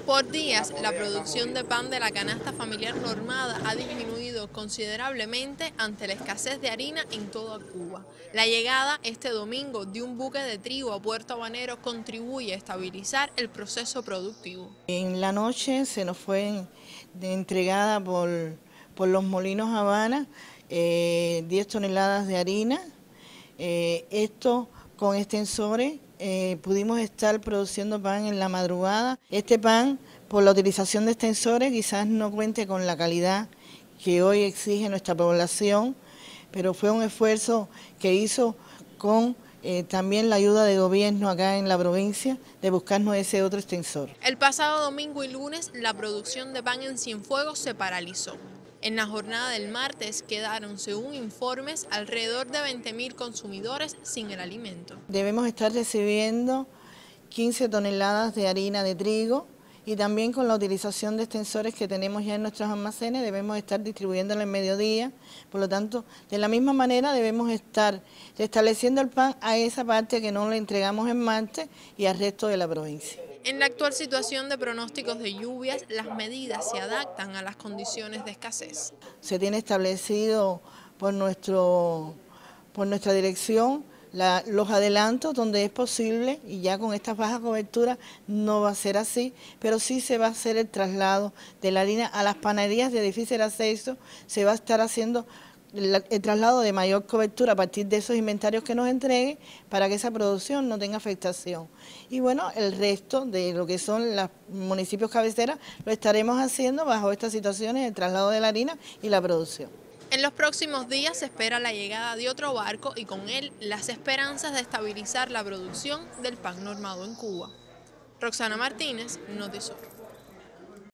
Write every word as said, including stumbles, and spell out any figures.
Por días, la producción de pan de la canasta familiar normada ha disminuido considerablemente ante la escasez de harina en toda Cuba. La llegada este domingo de un buque de trigo a Puerto Habanero contribuye a estabilizar el proceso productivo. En la noche se nos fue de entregada por, por los molinos Habana eh, diez toneladas de harina. Eh, esto con extensores eh, pudimos estar produciendo pan en la madrugada. Este pan, por la utilización de extensores, quizás no cuente con la calidad que hoy exige nuestra población, pero fue un esfuerzo que hizo con eh, también la ayuda de gobierno acá en la provincia de buscarnos ese otro extensor. El pasado domingo y lunes, la producción de pan en Cienfuegos se paralizó. En la jornada del martes quedaron, según informes, alrededor de veinte mil consumidores sin el alimento. Debemos estar recibiendo quince toneladas de harina de trigo y también con la utilización de extensores que tenemos ya en nuestros almacenes debemos estar distribuyéndolo en mediodía. Por lo tanto, de la misma manera debemos estar restableciendo el pan a esa parte que no le entregamos en martes y al resto de la provincia. En la actual situación de pronósticos de lluvias, las medidas se adaptan a las condiciones de escasez. Se tiene establecido por, nuestro, por nuestra dirección la, los adelantos donde es posible, y ya con estas bajas coberturas no va a ser así, pero sí se va a hacer el traslado de la harina a las panaderías de difícil acceso, se va a estar haciendo el traslado de mayor cobertura a partir de esos inventarios que nos entreguen para que esa producción no tenga afectación. Y bueno, el resto de lo que son los municipios cabeceras lo estaremos haciendo bajo estas situaciones, el traslado de la harina y la producción. En los próximos días se espera la llegada de otro barco y con él las esperanzas de estabilizar la producción del pan normado en Cuba. Roxana Martínez, Notisur.